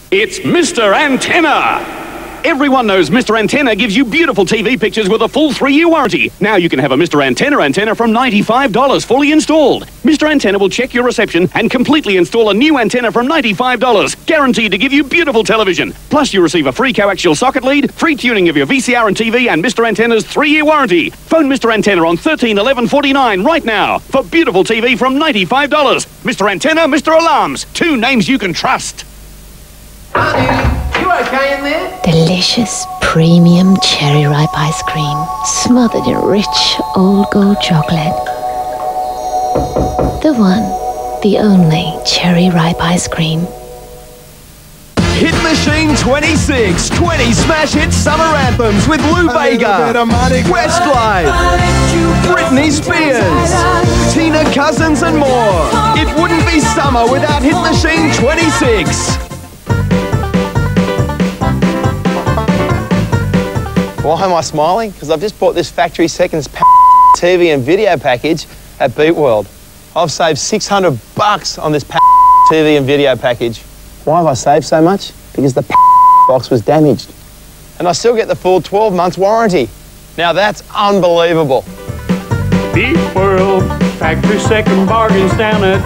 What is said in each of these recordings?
It's Mr. Antenna! Everyone knows Mr. Antenna gives you beautiful TV pictures with a full 3-year warranty. Now you can have a Mr. Antenna from $95 fully installed. Mr. Antenna will check your reception and completely install a new antenna from $95, guaranteed to give you beautiful television. Plus you receive a free coaxial socket lead, free tuning of your VCR and TV, and Mr. Antenna's 3-year warranty. Phone Mr. Antenna on 13 11 49 right now for beautiful TV from $95. Mr. Antenna, Mr. Alarms. 2 names you can trust. You okay in there? Delicious premium cherry ripe ice cream, smothered in rich old gold chocolate. The one, the only cherry ripe ice cream. Hit Machine 26, 20 smash hit summer anthems with Lou Bega, Westlife, Britney Spears, Tina Cousins and more. It wouldn't be summer without Hit Machine 26. Why am I smiling? Because I've just bought this factory seconds TV and video package at Beat World. I've saved $600 on this TV and video package. Why have I saved so much? Because the box was damaged. And I still get the full 12 months warranty. Now that's unbelievable. Beat World, factory second bargains down at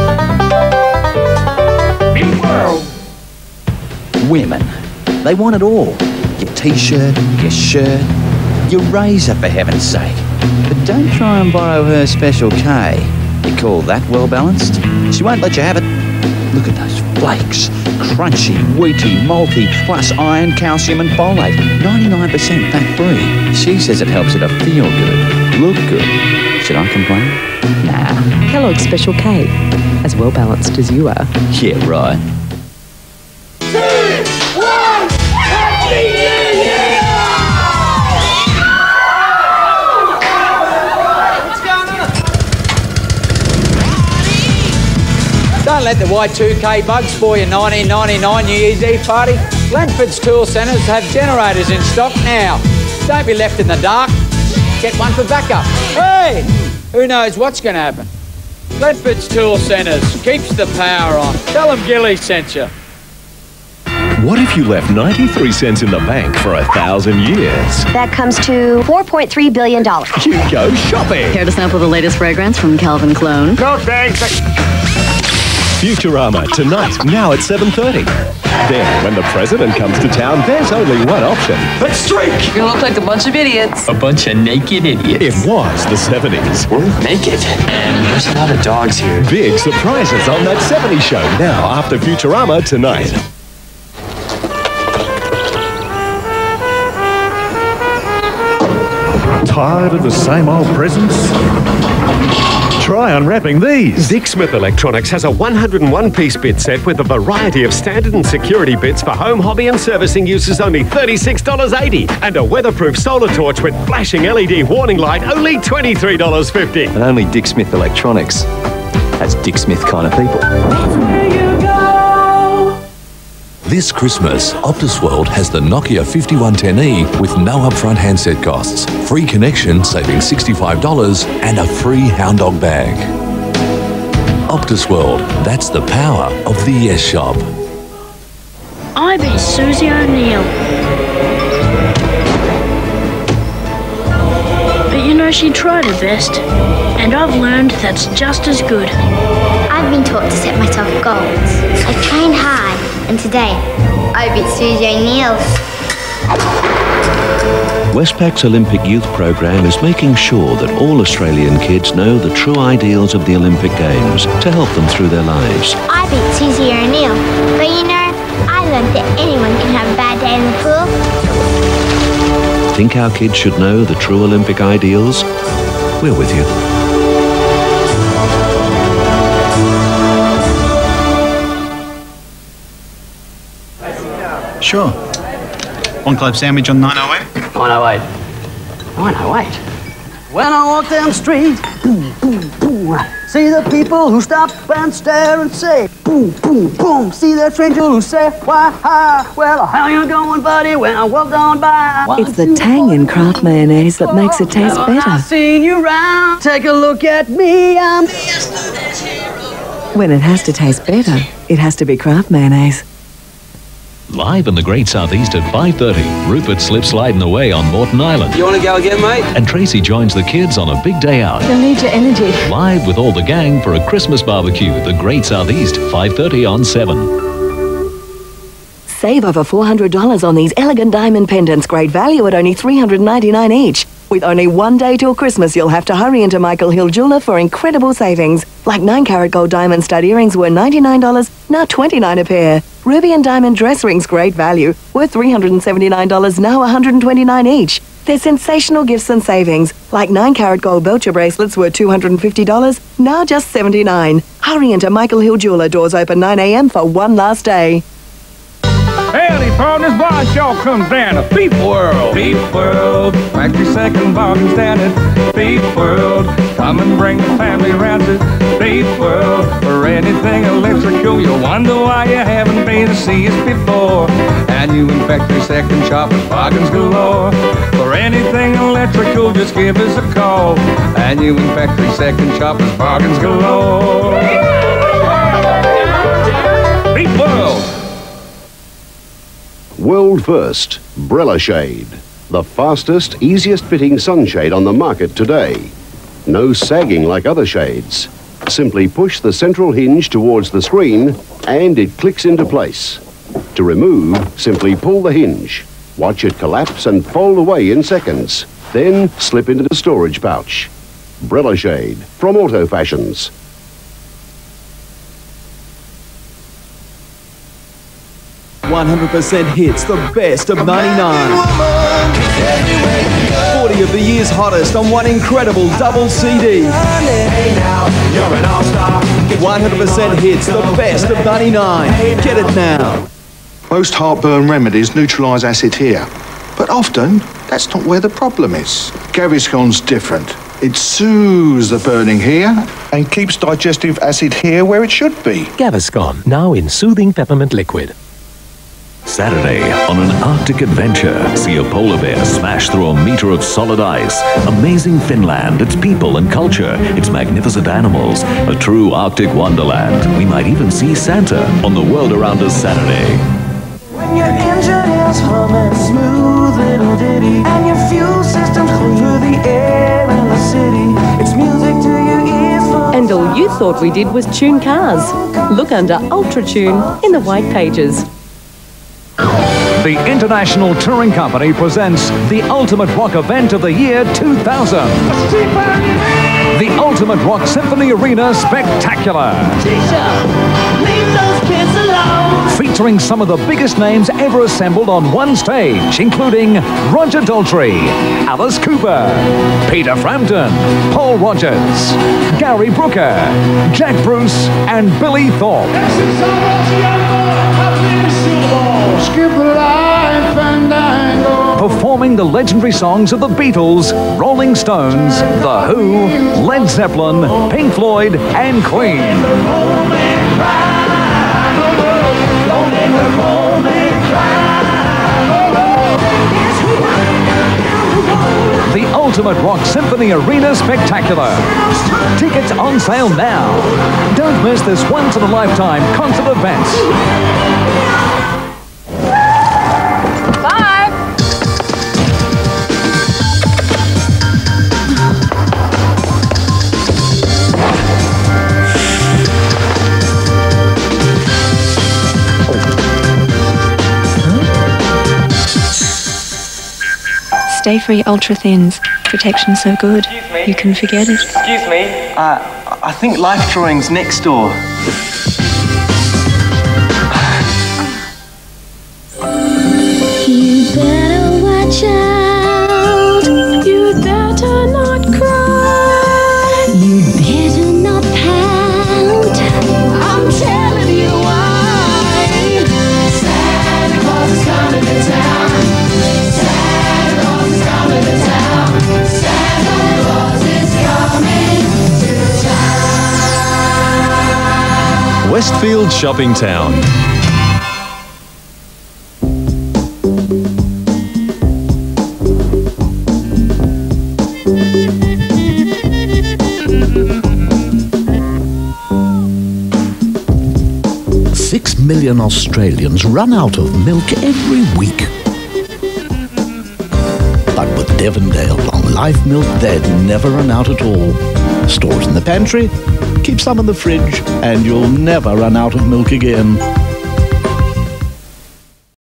Beat World. Women, they want it all. Your t-shirt, your shirt, your razor for heaven's sake. But don't try and borrow her Special K. You call that well balanced? She won't let you have it. Look at those flakes. Crunchy, wheaty, malty, plus iron, calcium and folate. 99% fat-free. She says it helps her to feel good, look good. Should I complain? Nah. Kellogg's Special K. As well balanced as you are. Yeah, right. 2, 1, Happy New Year! What's going on? Don't let the Y2K bugs spoil your 1999 New Year's Eve party. Ledford's Tool Centres have generators in stock now. Don't be left in the dark. Get one for backup. Hey! Who knows what's going to happen? Ledford's Tool Centres keeps the power on. Tell them Gilly sent you. What if you left 93 cents in the bank for 1,000 years? That comes to $4.3 billion. You go shopping. Care to sample the latest fragrance from Calvin Cologne? No thanks. Futurama, tonight, now at 7:30. Then, when the president comes to town, there's only one option. Let's drink! You look like a bunch of idiots. A bunch of naked idiots. It was the 70s. We're naked. And there's a lot of dogs here. Big surprises on That 70s Show, now after Futurama tonight. Tired of the same old presents? Try unwrapping these. Dick Smith Electronics has a 101-piece bit set with a variety of standard and security bits for home, hobby and servicing uses, only $36.80. And a weatherproof solar torch with flashing LED warning light, only $23.50. And only Dick Smith Electronics has Dick Smith kind of people. This Christmas, Optus World has the Nokia 5110E with no upfront handset costs, free connection saving $65 and a free Hound Dog bag. Optus World, that's the power of the Yes Shop. I beat Susie O'Neill. But you know, she tried her best, and I've learned that's just as good. I've been taught to set myself goals. I train hard, and today I beat Susie O'Neill. Westpac's Olympic Youth Programme is making sure that all Australian kids know the true ideals of the Olympic Games to help them through their lives. I beat Susie O'Neill, but you know, I learned that anyone can have a bad day in the pool. Think our kids should know the true Olympic ideals? We're with you. Sure. One club sandwich on 908? 908. 908? When I walk down the street, boom, boom, boom, see the people who stop and stare and say, boom, boom, boom. See the stranger who say, why, hi, well, how you going, buddy, when I walk on by? It's the tang in Kraft mayonnaise that makes it taste better. I've seen you round, take a look at me, I'm When it has to taste better, it has to be Kraft mayonnaise. Live in the Great Southeast at 5:30. Rupert slips sliding away on Morton Island. You want to go again, mate? And Tracy joins the kids on a big day out. You'll need your energy. Live with all the gang for a Christmas barbecue. The Great Southeast, 5:30 on 7. Save over $400 on these elegant diamond pendants. Great value at only $399 each. With only 1 day till Christmas, you'll have to hurry into Michael Hill Jeweller for incredible savings. Like 9-carat gold diamond stud earrings were $99, now $29 a pair. Ruby and diamond dress rings, great value, worth $379, now $129 each. They're sensational gifts and savings. Like 9-carat gold Belcher bracelets were $250, now just $79. Hurry into Michael Hill Jeweller. Doors open 9 a.m. for one last day. Howdy, partners, why y'all come down to Beef World? Beef World, factory second bargain standard. Beef World, come and bring the family around to Beef World. For anything electrical, you'll wonder why you haven't been to see us before. And you in factory second shoppers, bargains galore. For anything electrical, just give us a call. And you in factory second shoppers, bargains galore. Beef World. World first, Brella Shade. The fastest, easiest fitting sunshade on the market today. No sagging like other shades. Simply push the central hinge towards the screen and it clicks into place. To remove, simply pull the hinge. Watch it collapse and fold away in seconds. Then slip into the storage pouch. Brella Shade from Auto Fashions. 100% hits, the best of 99. 40 of the year's hottest on one incredible double CD. 100% hits, the best of 99. Get it now. Most heartburn remedies neutralise acid here, but often that's not where the problem is. Gaviscon's different. It soothes the burning here and keeps digestive acid here where it should be. Gaviscon, now in soothing peppermint liquid. Saturday, on an Arctic adventure, see a polar bear smash through a meter of solid ice. Amazing Finland, its people and culture, its magnificent animals, a true Arctic wonderland. We might even see Santa on The World Around Us Saturday. When your engine is humming, smooth little ditty, and your fuel system's clean through the air in the city, it's music to your ears. And all you thought we did was tune cars. Look under Ultra Tune in the white pages. The International Touring Company presents the Ultimate Rock Event of the year 2000. The Ultimate Rock Symphony Arena Spectacular. Leave those kids alone. Featuring some of the biggest names ever assembled on one stage, including Roger Daltrey, Alice Cooper, Peter Frampton, Paul Rogers, Gary Brooker, Jack Bruce, and Billy Thorpe. Skip the line, fandango. Performing the legendary songs of the Beatles, Rolling Stones, The Who, Led Zeppelin, Pink Floyd, and Queen. The Ultimate Rock Symphony Arena Spectacular. Tickets on sale now. Don't miss this once-in-a-lifetime concert event. Stay Free Ultra Thins. Protection so good, you can forget it. Excuse me. I think Life Drawing's next door. You better watch out. You better not cry. You better not pout. I'm telling you why. Santa Claus is coming to town. Santa Claus is coming to town. Santa Claus is coming to town. Westfield Shopping Town. $6 million million Australians run out of milk every week. But with Devondale Long Life milk, they'd never run out at all. Store it in the pantry, keep some in the fridge, and you'll never run out of milk again.